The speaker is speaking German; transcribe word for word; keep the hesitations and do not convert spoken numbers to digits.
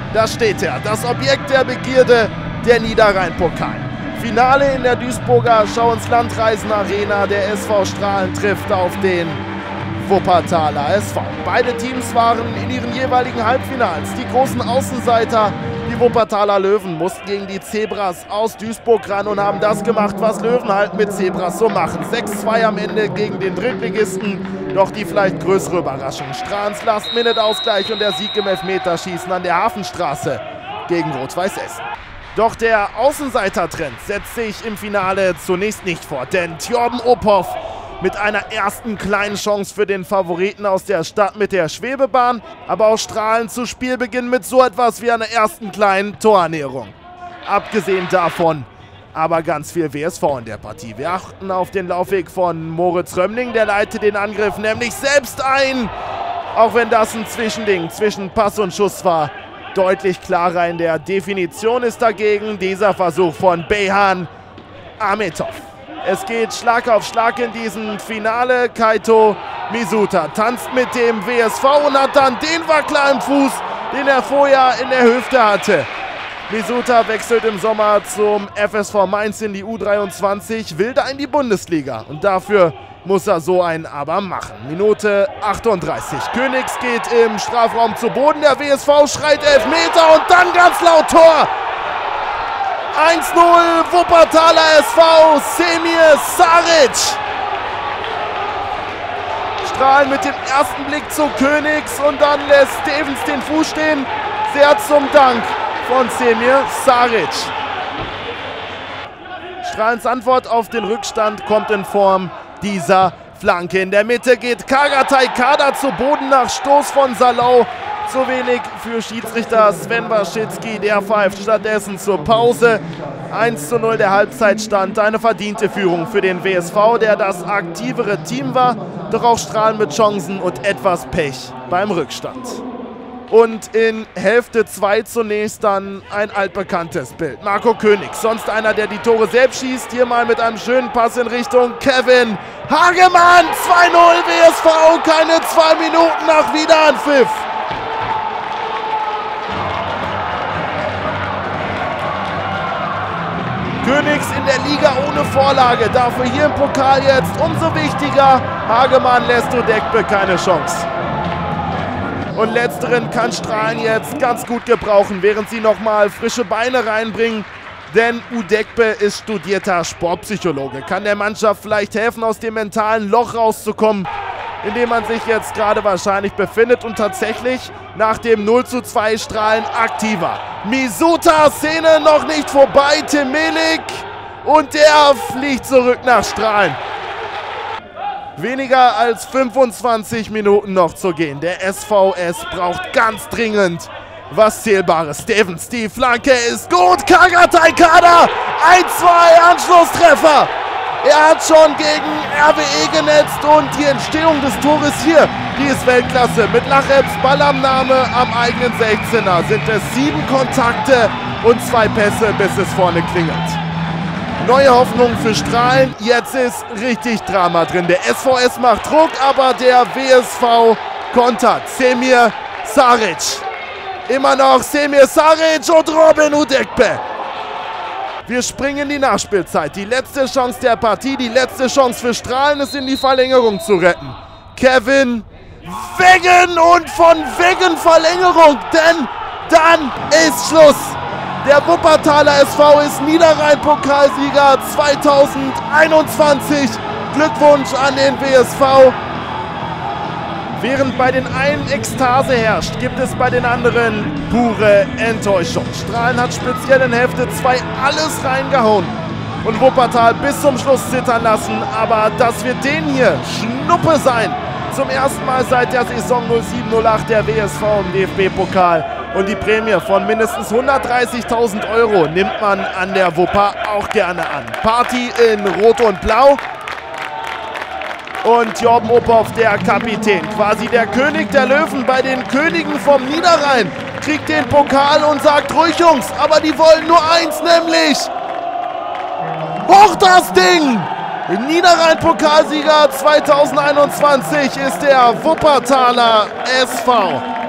Da steht er, das Objekt der Begierde, der Niederrhein-Pokal. Finale in der Duisburger Schauinslandreisen-Arena. Der S V Strahlen trifft auf den Wuppertaler S V. Beide Teams waren in ihren jeweiligen Halbfinals die großen Außenseiter. Die Wuppertaler Löwen mussten gegen die Zebras aus Duisburg ran und haben das gemacht, was Löwen halt mit Zebras so machen. sechs zwei am Ende gegen den Drittligisten. Doch die vielleicht größere Überraschung: Strahlens Last-Minute-Ausgleich und der Sieg im Elfmeterschießen an der Hafenstraße gegen Rot-Weiß Essen. Doch der Außenseitertrend setzt sich im Finale zunächst nicht fort, denn Tjorben Ophoff mit einer ersten kleinen Chance für den Favoriten aus der Stadt mit der Schwebebahn, aber auch Strahlen zu Spielbeginn mit so etwas wie einer ersten kleinen Torannäherung. Abgesehen davon aber ganz viel W S V in der Partie. Wir achten auf den Laufweg von Moritz Römmling, der leitet den Angriff nämlich selbst ein, auch wenn das ein Zwischending zwischen Pass und Schuss war. Deutlich klarer in der Definition ist dagegen dieser Versuch von Beyhan Ametov. Es geht Schlag auf Schlag in diesem Finale. Kaito Misuta tanzt mit dem W S V und hat dann den Wackler im Fuß, den er vorher in der Hüfte hatte. Misuta wechselt im Sommer zum F S V Mainz in die U dreiundzwanzig, will da in die Bundesliga. Und dafür muss er so einen aber machen. Minute achtunddreißig. Königs geht im Strafraum zu Boden. Der W S V schreit Elfmeter und dann ganz laut Tor. eins null Wuppertaler S V, Semir Saric. Strahlen mit dem ersten Blick zu Königs und dann lässt Stevens den Fuß stehen. Sehr zum Dank von Semir Saric. Strahlens Antwort auf den Rückstand kommt in Form dieser Flanke. In der Mitte geht Kagatai Kada zu Boden nach Stoß von Salau. Zu wenig für Schiedsrichter Sven Waschitzki, der pfeift stattdessen zur Pause. eins zu null der Halbzeitstand, eine verdiente Führung für den W S V, der das aktivere Team war, doch auch Strahlen mit Chancen und etwas Pech beim Rückstand. Und in Hälfte zwei zunächst dann ein altbekanntes Bild. Marco Königs, sonst einer, der die Tore selbst schießt, hier mal mit einem schönen Pass in Richtung Kevin Hagemann. zwei null W S V, keine zwei Minuten nach Wiederanpfiff. Königs in der Liga ohne Vorlage, dafür hier im Pokal jetzt umso wichtiger. Hagemann lässt Udekbe keine Chance. Und letzteren kann Strahlen jetzt ganz gut gebrauchen, während sie nochmal frische Beine reinbringen. Denn Udekbe ist studierter Sportpsychologe. Kann der Mannschaft vielleicht helfen, aus dem mentalen Loch rauszukommen, in dem man sich jetzt gerade wahrscheinlich befindet. Und tatsächlich nach dem null zu zwei Strahlen aktiver. Misuta, Szene noch nicht vorbei, Tim Melik. Und der fliegt zurück nach Strahlen. Weniger als fünfundzwanzig Minuten noch zu gehen. Der S V S braucht ganz dringend was Zählbares. Stevens, die Flanke ist gut. Kagatai Kada, eins zwei, Anschlusstreffer. Er hat schon gegen R W E genetzt und die Entstehung des Tores hier, die ist Weltklasse. Mit Lachebs Ballannahme am eigenen sechzehner sind es sieben Kontakte und zwei Pässe, bis es vorne klingelt. Neue Hoffnung für Strahlen, jetzt ist richtig Drama drin. Der S V S macht Druck, aber der W S V kontert. Semir Saric. Immer noch Semir Saric und Robin Udekbe. Wir springen in die Nachspielzeit. Die letzte Chance der Partie, die letzte Chance für Strahlen, es in die Verlängerung zu retten. Kevin Weggen und von Weggen Verlängerung, denn dann ist Schluss. Der Wuppertaler S V ist Niederrhein-Pokalsieger zweitausendeinundzwanzig. Glückwunsch an den W S V. Während bei den einen Ekstase herrscht, gibt es bei den anderen pure Enttäuschung. Strahlen hat speziell in Hälfte zwei alles reingehauen und Wuppertal bis zum Schluss zittern lassen. Aber das wird denen hier Schnuppe sein. Zum ersten Mal seit der Saison null sieben null acht der W S V im D F B-Pokal. Und die Prämie von mindestens hundertdreißigtausend Euro nimmt man an der Wupper auch gerne an. Party in Rot und Blau. Und Tjorben Ophoff, der Kapitän, quasi der König der Löwen bei den Königen vom Niederrhein, kriegt den Pokal und sagt: Ruhig Jungs, aber die wollen nur eins, nämlich hoch das Ding! Niederrhein-Pokalsieger zweitausendeinundzwanzig ist der Wuppertaler S V.